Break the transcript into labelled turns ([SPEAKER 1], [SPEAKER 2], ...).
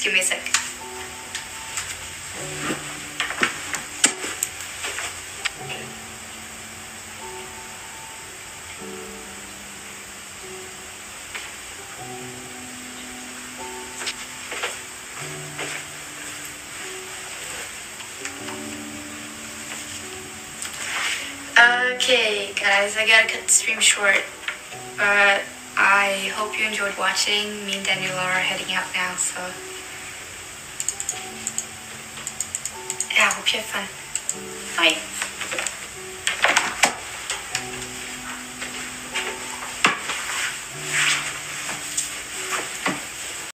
[SPEAKER 1] give me a sec. Okay, guys, I gotta cut the stream short, but I hope you enjoyed watching. Me and Daniel are heading out now, so yeah, I hope you had fun. Bye.